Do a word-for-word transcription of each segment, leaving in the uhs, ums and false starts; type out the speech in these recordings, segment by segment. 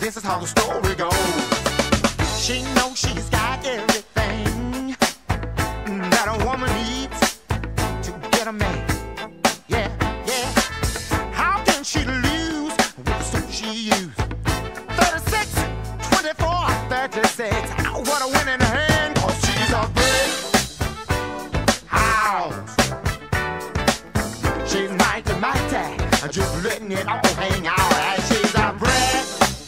this is how the story goes. She knows she's got everything that a woman needs to get a man. Yeah, yeah. How can she lose with the suit she used? thirty-six, twenty-four, thirty-six. What a winning hand, 'cause she's a brick house. She's mighty, mighty, just letting it all hang out. And she's a brick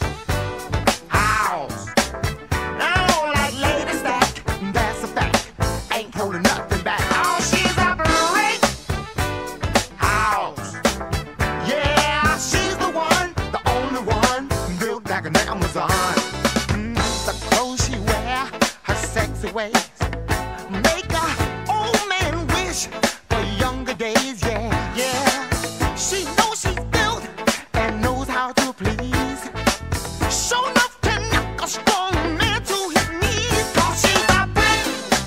house. Oh, like Lady Stack, that's a fact. Ain't holding nothing back. Oh, she's a brick house. Yeah, she's the one, the only one, built like an Amazon. Mm, the clothes she wear, her sexy ways, make a old man wish for younger days. Yeah, yeah. She knows she's built and knows how to please. Show enough to knock a strong man to his knees. 'Cause she's a brick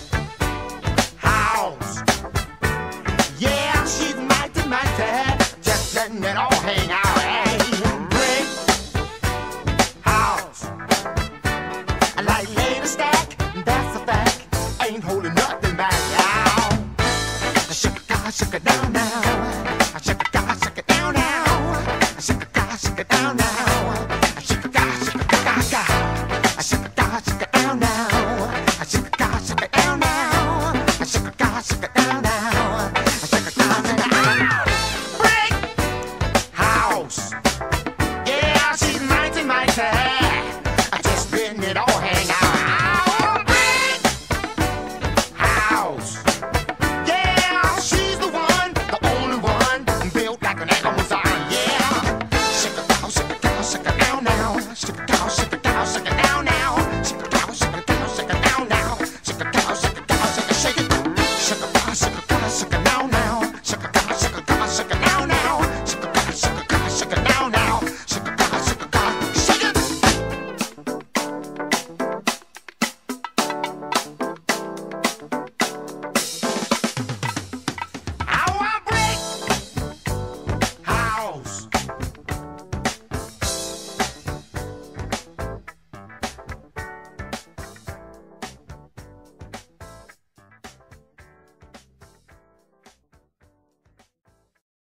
house. Yeah, she's mighty, mighty, just letting it all hang out. Hey, brick house. Like Lady Stack, that's a fact. Ain't holding nothing back. Now, shake it, God, shake it down now. Shake it, God, shake it down now. Shake it, God, shake it down now. Shake it, God, shake it, God, God. Shake it, God, shake it down now. Shake it, God, shake it down now. Shake it, God, shake it down now. Shake it, God, shake it down. Brick house. Yeah, she's mighty, mighty, just letting it all hang out. Brick house. Yeah, she's the one, the only one, built like an Amazon. Yeah, shake it down, shake it down, shake it down now. Shake it down.